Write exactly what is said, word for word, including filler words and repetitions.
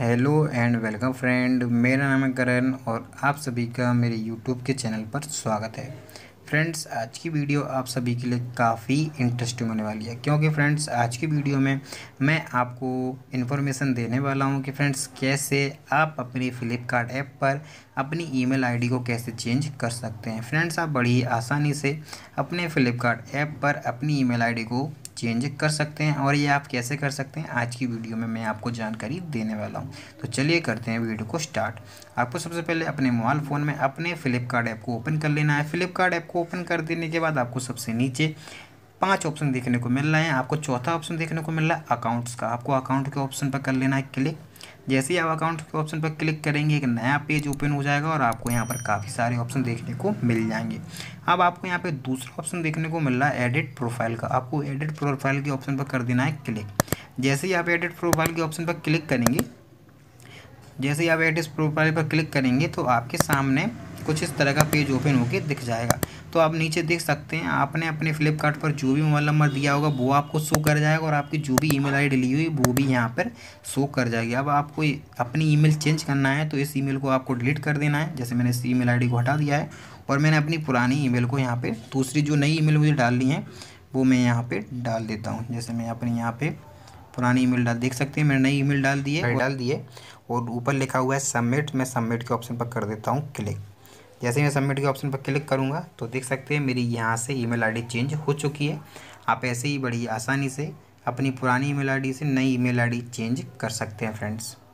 Hello and welcome friend, मेरा नाम है करण और आप सभी का मेरे यूट्यूब के चैनल पर स्वागत है। फ्रेंड्स, आज की वीडियो आप सभी के लिए काफ़ी इंटरेस्टिंग होने वाली है, क्योंकि फ्रेंड्स आज की वीडियो में मैं आपको इन्फॉर्मेशन देने वाला हूं कि फ्रेंड्स कैसे आप अपनी फ्लिपकार्ट ऐप पर अपनी ईमेल आईडी को कैसे चेंज कर सकते हैं। फ्रेंड्स, आप बड़ी आसानी से अपने फ्लिपकार्ट ऐप पर अपनी ईमेल आईडी को चेंज कर सकते हैं, और ये आप कैसे कर सकते हैं आज की वीडियो में मैं आपको जानकारी देने वाला हूं। तो चलिए करते हैं वीडियो को स्टार्ट। आपको सबसे पहले अपने मोबाइल फ़ोन में अपने फ्लिपकार्ट ऐप को ओपन कर लेना है। फ्लिपकार्ट ऐप को ओपन कर देने के बाद आपको सबसे नीचे पांच ऑप्शन देखने को मिल रहे हैं। आपको चौथा ऑप्शन देखने को मिल रहा है अकाउंट्स का। आपको अकाउंट के ऑप्शन पर कर लेना है क्लिक। जैसे ही आप अकाउंट के ऑप्शन पर क्लिक करेंगे एक नया पेज ओपन हो जाएगा और आपको यहाँ पर काफ़ी सारे ऑप्शन देखने को मिल जाएंगे। अब आपको यहाँ पे दूसरा ऑप्शन देखने को मिल रहा है एडिट प्रोफाइल का। आपको एडिट प्रोफाइल के ऑप्शन पर कर देना है क्लिक। जैसे ही आप एडिट प्रोफाइल के ऑप्शन पर क्लिक करेंगे जैसे ही आप एडिट प्रोफाइल पर क्लिक करेंगे तो आपके सामने कुछ इस तरह का पेज ओपन होकर दिख जाएगा। तो आप नीचे देख सकते हैं आपने अपने फ्लिपकार्ट पर जो भी मोबाइल नंबर दिया होगा वो आपको शो कर जाएगा, और आपकी जो भी ईमेल आईडी ली हुई वो भी यहाँ पर शो कर जाएगी। अब आपको अपनी ईमेल चेंज करना है तो इस ईमेल को आपको डिलीट कर देना है। जैसे मैंने इस ईमेल आईडी को हटा दिया है और मैंने अपनी पुरानी ईमेल को यहाँ पर दूसरी जो नई ईमेल मुझे डालनी है वो मैं यहाँ पर डाल देता हूँ। जैसे मैं अपनी यहाँ पर पुरानी ईमेल डाल देख सकते हैं मैंने नई ईमेल डाल दी है डाल दिए और ऊपर लिखा हुआ है सबमिट। मैं सबमिट के ऑप्शन पर कर देता हूँ क्लिक। जैसे मैं सबमिट के ऑप्शन पर क्लिक करूँगा तो देख सकते हैं मेरी यहाँ से ईमेल आईडी चेंज हो चुकी है। आप ऐसे ही बड़ी आसानी से अपनी पुरानी ईमेल आईडी से नई ईमेल आईडी चेंज कर सकते हैं फ्रेंड्स।